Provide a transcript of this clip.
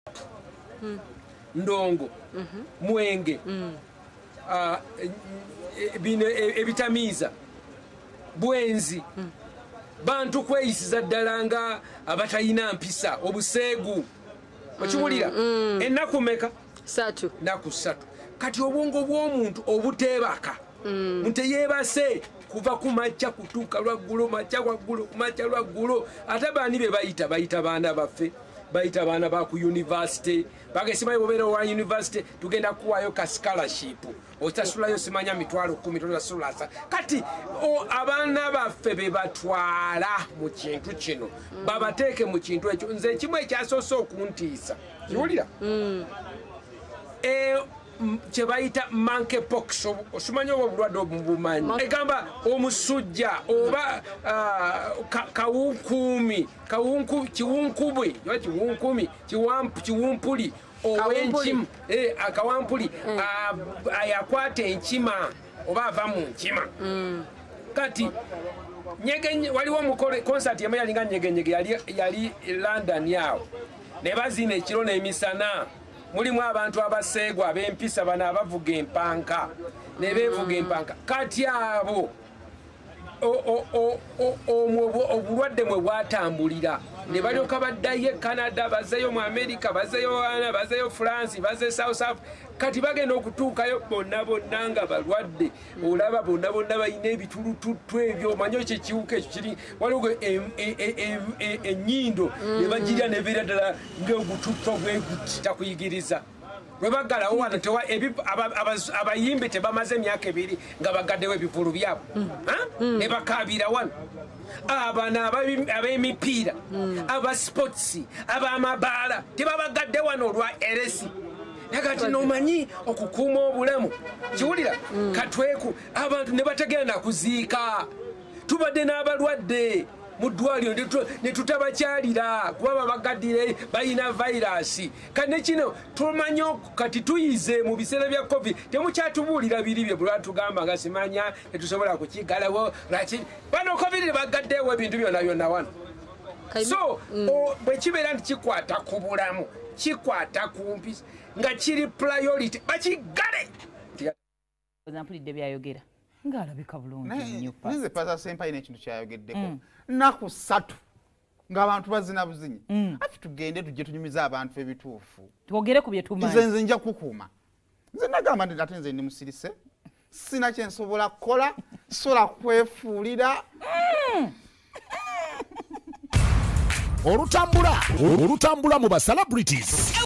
ndongo mwenge bino ebitamiiza bwenzi bantu kweyisiza ddala nga abatayina mpisa obuseegu okiwulira ennaku meka 3 naku 3 kati obwongo bw'omuntu obuteebaka nteyeebase kuva kumakya kutuuka lwaggulo makya waggulu makya lwaggulo ate baani be bayita baana baffe bayita baana ba ku university bagesimayo bobeera wa university tugenda kuwaayo ka scholarship otasulayo simanya mitwalo 10 totasulasa kati abaana baffe be batwala mu kintu kino babateeke mu kintu ekyo nze ekimu ekyasoose okuntiisa kiwulira kyebayita monkeypox osimanya oba obulwadde obubumanyi egamba omusujja oba kiwumpuli ow'enkima akawampuli ayakwata enkima oba ava mu nkima kati waliwo konsati emu yalinga Nyege Nyege yali London awo ne bazina ekiro n'emisana mulimu abantu abaseegwa ab'empisa bano abavuga empanka ne beevuga empanka kati abo obulwadde mwe bwatambulira ne balyoka baddayo e Canada bazeyo mu America bazeyo France baze South Africa kati bagenda okutuukayo bonna bonna nga balwadde olaba bonna bonna balina ebitulututtu ebyo omanyi ekyo ekiwuka ekyo kiri waliwo ennyindo ne bagirya ne beera ddala ng'ogututto bweguti takuyigiriza bwe baggalawo wano abayimbi tebamaze emyaka 2 nga bagaddewo ebivulu byabwe ne bakaabira wano abana ab'emipiira abasportsi ab'amabaala tebabagadde wano olwa eresi nakati nomanyi okukuuma obulamu kiwulira katweku abantu ne bategenda kuziika tubadde n'abalwadde mu ddwaliro ne tutabakyalira kuba babagaddire balina vayirasi kati nekino tumanyi kati tuyize mu biseera bya covid temukyatubuulira biri bye bulwatugamba nga simanya tetusobola kukigalawo lwaki bano covid bagaddeewo ebintu byonna byonna wano so bwe kibeera nti kikwata ku bulamu kikwata ku mpisa nga kiri priority bakigale mpulidde byayogera ng'alabika bulungi nnyo nze Paasita Ssempa ina ekintu kyayogeddeko nnaku 3 ng'abantu bazina buzinyi ati tugende tujje tunyumiza abantu ebituufu twogere ku bye tumanyi nze nja kukuuma nze nagamba nti ate nze ndi musirise sina kye nsobola kukola sola kwefuulira olutambula mu ba celebrities